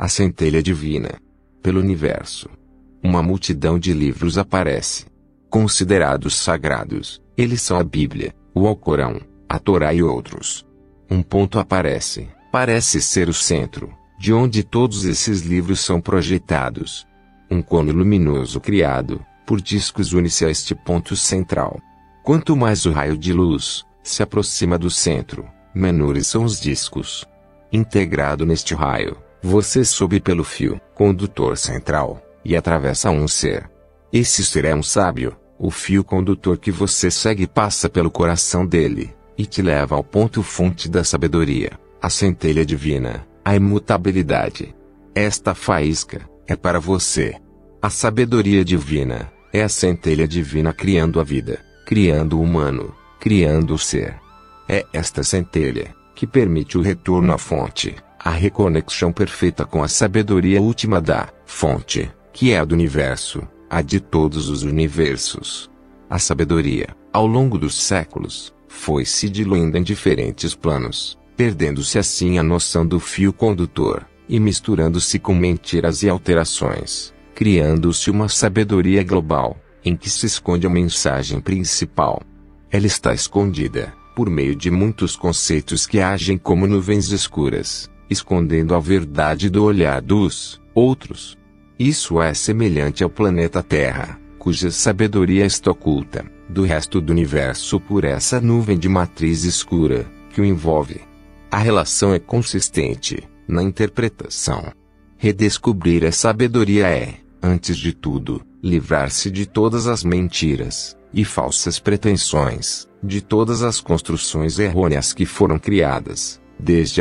A centelha divina. Pelo universo. Uma multidão de livros aparece. Considerados sagrados, eles são a Bíblia, o Alcorão, a Torá e outros. Um ponto aparece, parece ser o centro, de onde todos esses livros são projetados. Um cone luminoso criado, por discos une-se a este ponto central. Quanto mais o raio de luz se aproxima do centro, menores são os discos. Integrado neste raio, você sobe pelo fio condutor central, e atravessa um ser. Esse ser é um sábio. O fio condutor que você segue passa pelo coração dele, e te leva ao ponto fonte da sabedoria, a centelha divina, a imutabilidade. Esta faísca é para você. A sabedoria divina é a centelha divina criando a vida, criando o humano, criando o ser. É esta centelha que permite o retorno à fonte, a reconexão perfeita com a sabedoria última da fonte, que é a do universo, a de todos os universos. A sabedoria, ao longo dos séculos, foi se diluindo em diferentes planos, perdendo-se assim a noção do fio condutor, e misturando-se com mentiras e alterações, criando-se uma sabedoria global, em que se esconde a mensagem principal. Ela está escondida, por meio de muitos conceitos que agem como nuvens escuras, escondendo a verdade do olhar dos outros. Isso é semelhante ao planeta Terra, cuja sabedoria está oculta do resto do universo por essa nuvem de matriz escura que o envolve. A relação é consistente na interpretação. Redescobrir a sabedoria é, antes de tudo, livrar-se de todas as mentiras e falsas pretensões, de todas as construções errôneas que foram criadas, desde a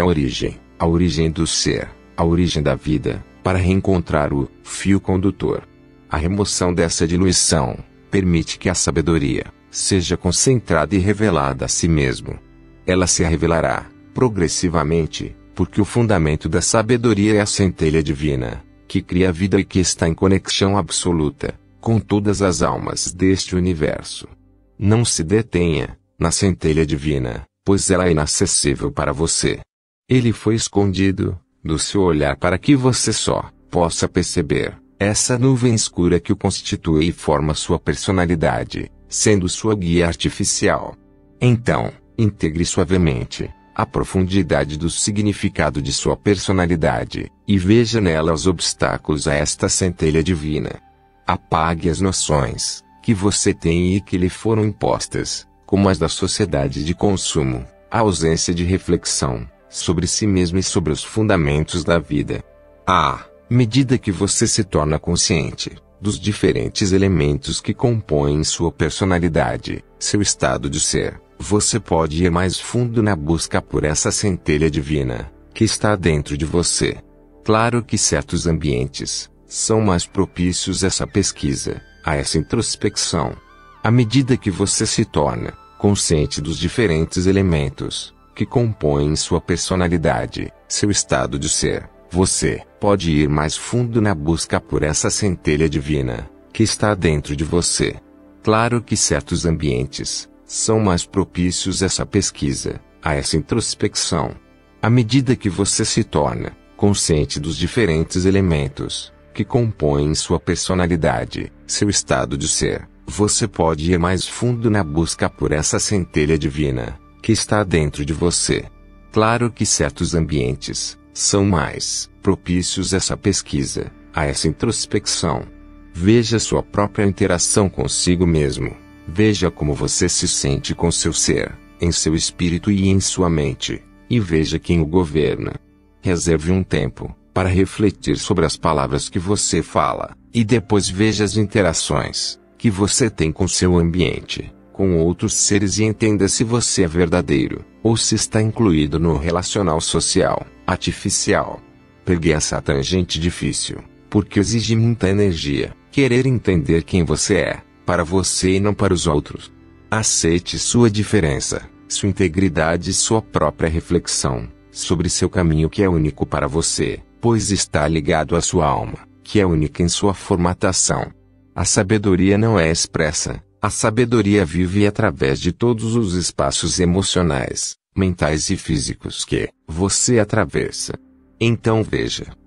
origem do ser, a origem da vida, para reencontrar o fio condutor. A remoção dessa diluição permite que a sabedoria seja concentrada e revelada a si mesmo. Ela se revelará, progressivamente, porque o fundamento da sabedoria é a centelha divina, que cria a vida e que está em conexão absoluta com todas as almas deste universo. Não se detenha na centelha divina, pois ela é inacessível para você. Ele foi escondido do seu olhar para que você só possa perceber essa nuvem escura que o constitui e forma sua personalidade, sendo sua guia artificial. Então, integre suavemente a profundidade do significado de sua personalidade, e veja nela os obstáculos a esta centelha divina. Apague as noções que você tem e que lhe foram impostas, como as da sociedade de consumo, a ausência de reflexão sobre si mesmo e sobre os fundamentos da vida. À medida que você se torna consciente dos diferentes elementos que compõem sua personalidade, seu estado de ser, você pode ir mais fundo na busca por essa centelha divina que está dentro de você. Claro que certos ambientes são mais propícios a essa pesquisa, a essa introspecção. À medida que você se torna consciente dos diferentes elementos que compõem sua personalidade, seu estado de ser, você pode ir mais fundo na busca por essa centelha divina que está dentro de você. Claro que certos ambientes são mais propícios a essa pesquisa, a essa introspecção. À medida que você se torna consciente dos diferentes elementos que compõem sua personalidade, seu estado de ser, você pode ir mais fundo na busca por essa centelha divina que está dentro de você. Claro que certos ambientes são mais propícios a essa pesquisa, a essa introspecção. Veja sua própria interação consigo mesmo. Veja como você se sente com seu ser, em seu espírito e em sua mente, e veja quem o governa. Reserve um tempo para refletir sobre as palavras que você fala, e depois veja as interações que você tem com seu ambiente, com outros seres, e entenda se você é verdadeiro, ou se está incluído no relacional social, artificial. Pegue essa tangente difícil, porque exige muita energia, querer entender quem você é, para você e não para os outros. Aceite sua diferença, sua integridade e sua própria reflexão sobre seu caminho, que é único para você, pois está ligado à sua alma, que é única em sua formatação. A sabedoria não é expressa, a sabedoria vive através de todos os espaços emocionais, mentais e físicos que você atravessa. Então veja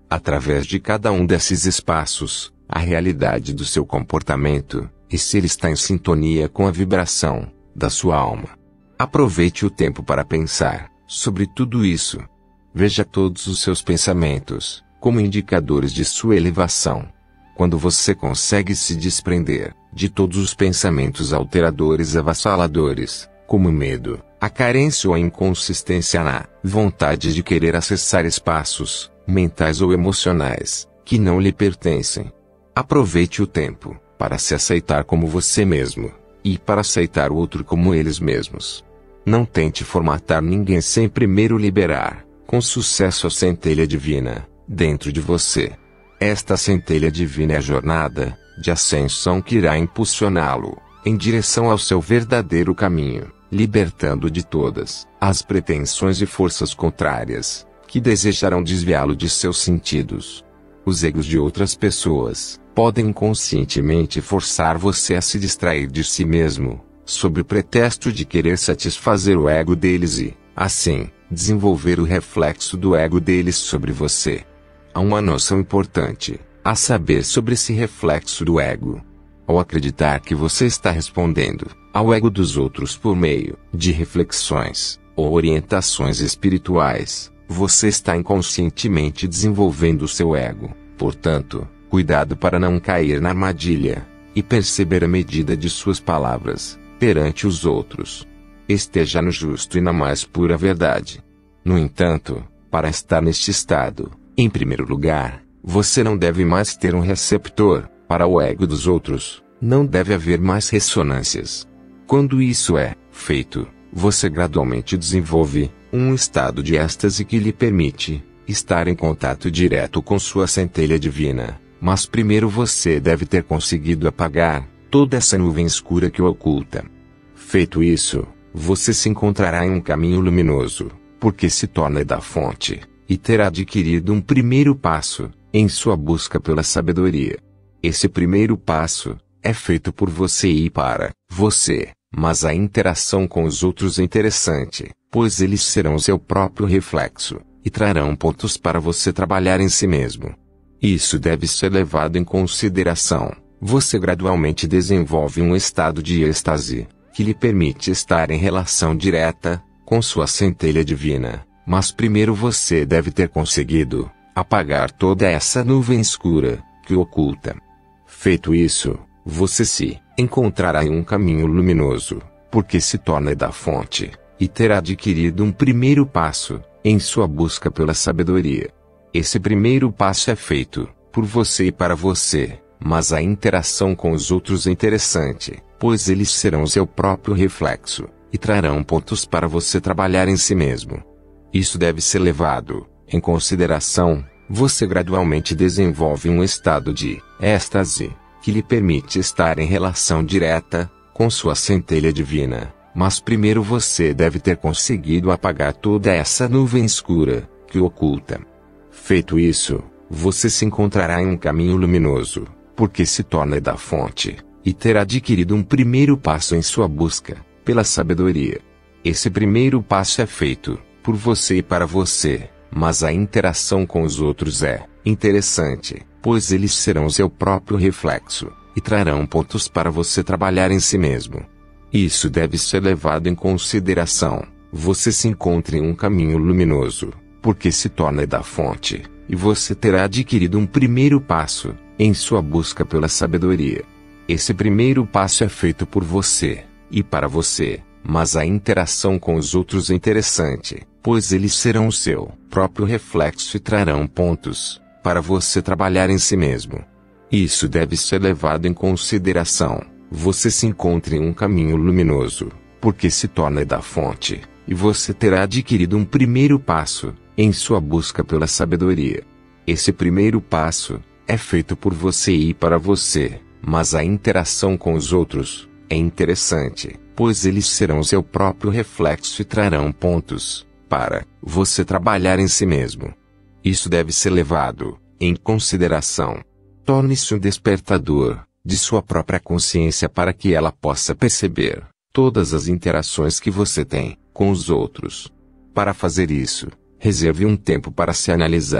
Através de cada um desses espaços, a realidade do seu comportamento, e se ele está em sintonia com a vibração da sua alma. Aproveite o tempo para pensar sobre tudo isso. Veja todos os seus pensamentos como indicadores de sua elevação. Quando você consegue se desprender de todos os pensamentos alteradores e avassaladores, como o medo, a carência ou a inconsistência na vontade de querer acessar espaços mentais ou emocionais que não lhe pertencem. Aproveite o tempo para se aceitar como você mesmo e para aceitar o outro como eles mesmos. Não tente formatar ninguém sem primeiro liberar com sucesso a centelha divina dentro de você. Esta centelha divina é a jornada de ascensão que irá impulsioná-lo em direção ao seu verdadeiro caminho, libertando de todas as pretensões e forças contrárias que desejarão desviá-lo de seus sentidos. Os egos de outras pessoas podem inconscientemente forçar você a se distrair de si mesmo, sob o pretexto de querer satisfazer o ego deles e, assim, desenvolver o reflexo do ego deles sobre você. Há uma noção importante a saber sobre esse reflexo do ego. Ao acreditar que você está respondendo ao ego dos outros por meio de reflexões ou orientações espirituais, você está inconscientemente desenvolvendo o seu ego. Portanto, cuidado para não cair na armadilha e perceber a medida de suas palavras perante os outros. Esteja no justo e na mais pura verdade. No entanto, para estar neste estado, em primeiro lugar, você não deve mais ter um receptor para o ego dos outros. Não deve haver mais ressonâncias. Quando isso é feito, você gradualmente desenvolve um estado de êxtase que lhe permite estar em contato direto com sua centelha divina. Mas primeiro você deve ter conseguido apagar toda essa nuvem escura que o oculta. Feito isso, você se encontrará em um caminho luminoso, porque se torna da fonte, e terá adquirido um primeiro passo em sua busca pela sabedoria. Esse primeiro passo é feito por você e para você, mas a interação com os outros é interessante, pois eles serão seu próprio reflexo, e trarão pontos para você trabalhar em si mesmo. Isso deve ser levado em consideração. Você gradualmente desenvolve um estado de êxtase, que lhe permite estar em relação direta com sua centelha divina, mas primeiro você deve ter conseguido apagar toda essa nuvem escura que o oculta. Feito isso, você se encontrará em um caminho luminoso, porque se torna da fonte, e terá adquirido um primeiro passo em sua busca pela sabedoria. Esse primeiro passo é feito por você e para você, mas a interação com os outros é interessante, pois eles serão seu próprio reflexo, e trarão pontos para você trabalhar em si mesmo. Isso deve ser levado em consideração. Você gradualmente desenvolve um estado de êxtase, que lhe permite estar em relação direta com sua centelha divina, mas primeiro você deve ter conseguido apagar toda essa nuvem escura que o oculta. Feito isso, você se encontrará em um caminho luminoso, porque se torna da fonte, e terá adquirido um primeiro passo em sua busca pela sabedoria. Esse primeiro passo é feito por você e para você, mas a interação com os outros é interessante, pois eles serão seu próprio reflexo, e trarão pontos para você trabalhar em si mesmo. Isso deve ser levado em consideração. Você se encontra em um caminho luminoso, porque se torna da fonte, e você terá adquirido um primeiro passo em sua busca pela sabedoria. Esse primeiro passo é feito por você e para você, mas a interação com os outros é interessante, pois eles serão o seu próprio reflexo e trarão pontos para você trabalhar em si mesmo. Isso deve ser levado em consideração. Você se encontra em um caminho luminoso, porque se torna da fonte, e você terá adquirido um primeiro passo em sua busca pela sabedoria. Esse primeiro passo é feito por você e para você, mas a interação com os outros é interessante, pois eles serão seu próprio reflexo e trarão pontos para você trabalhar em si mesmo. Isso deve ser levado em consideração. Torne-se um despertador de sua própria consciência para que ela possa perceber todas as interações que você tem com os outros. Para fazer isso, reserve um tempo para se analisar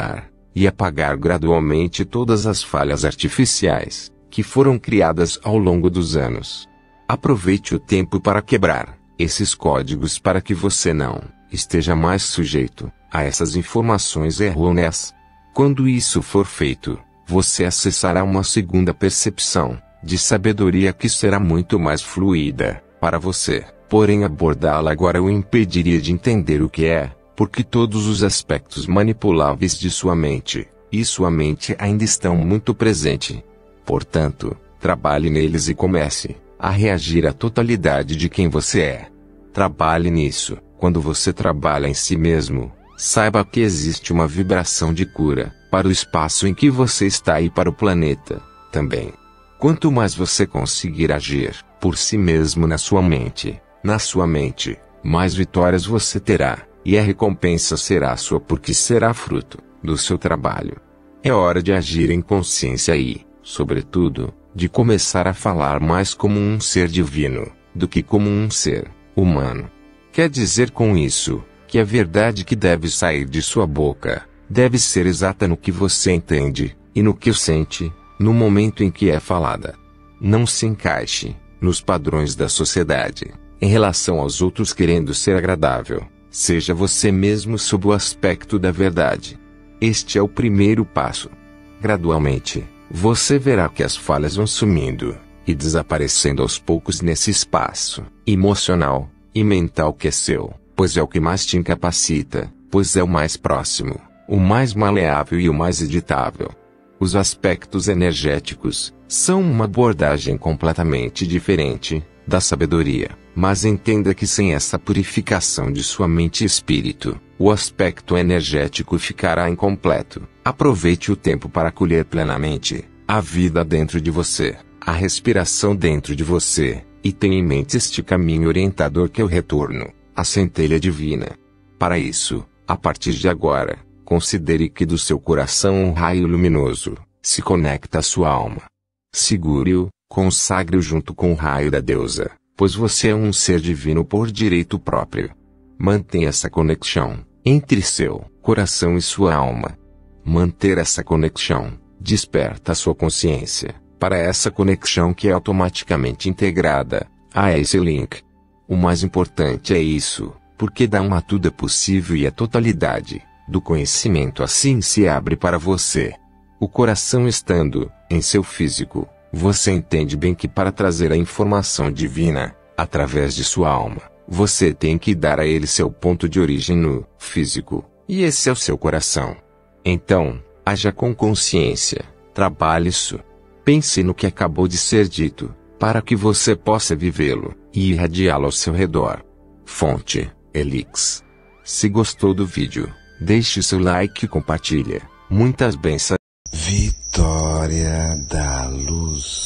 e apagar gradualmente todas as falhas artificiais que foram criadas ao longo dos anos. Aproveite o tempo para quebrar esses códigos para que você não esteja mais sujeito a essas informações errôneas. Quando isso for feito, você acessará uma segunda percepção de sabedoria que será muito mais fluida para você. Porém, abordá-la agora o impediria de entender o que é, porque todos os aspectos manipuláveis de sua mente ainda estão muito presentes. Portanto, trabalhe neles e comece a reagir à totalidade de quem você é. Trabalhe nisso. Quando você trabalha em si mesmo, saiba que existe uma vibração de cura para o espaço em que você está e para o planeta também. Quanto mais você conseguir agir por si mesmo na sua mente, mais vitórias você terá, e a recompensa será sua porque será fruto do seu trabalho. É hora de agir em consciência e, sobretudo, de começar a falar mais como um ser divino do que como um ser humano. Quer dizer com isso que a verdade que deve sair de sua boca deve ser exata no que você entende e no que sente no momento em que é falada. Não se encaixe nos padrões da sociedade em relação aos outros querendo ser agradável. Seja você mesmo sob o aspecto da verdade. Este é o primeiro passo. Gradualmente, você verá que as falhas vão sumindo e desaparecendo aos poucos nesse espaço emocional e mental que é seu, pois é o que mais te incapacita, pois é o mais próximo, o mais maleável e o mais editável. Os aspectos energéticos são uma abordagem completamente diferente da sabedoria, mas entenda que sem essa purificação de sua mente e espírito, o aspecto energético ficará incompleto. Aproveite o tempo para colher plenamente a vida dentro de você, a respiração dentro de você, e tenha em mente este caminho orientador que é o retorno à centelha divina. Para isso, a partir de agora, considere que do seu coração um raio luminoso se conecta à sua alma. Segure-o, consagre-o junto com o raio da deusa, pois você é um ser divino por direito próprio. Mantenha essa conexão entre seu coração e sua alma. Manter essa conexão desperta a sua consciência para essa conexão que é automaticamente integrada a esse link. O mais importante é isso, porque dá uma tudo é possível e a totalidade do conhecimento assim se abre para você. O coração estando em seu físico, você entende bem que para trazer a informação divina, através de sua alma, você tem que dar a ele seu ponto de origem no físico, e esse é o seu coração. Então, haja com consciência, trabalhe isso. Pense no que acabou de ser dito, para que você possa vivê-lo e irradiá-lo ao seu redor. Fonte, Elix. Se gostou do vídeo, deixe seu like e compartilha. Muitas bênçãos. Vitória da Luz.